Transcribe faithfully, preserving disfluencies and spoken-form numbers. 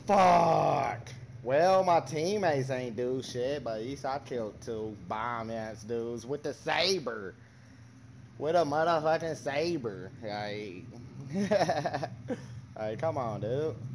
Fuck. Well, my teammates ain't do shit, but at least I killed two bomb-ass dudes with the Saber. With a motherfucking Saber. Like, like, come on, dude.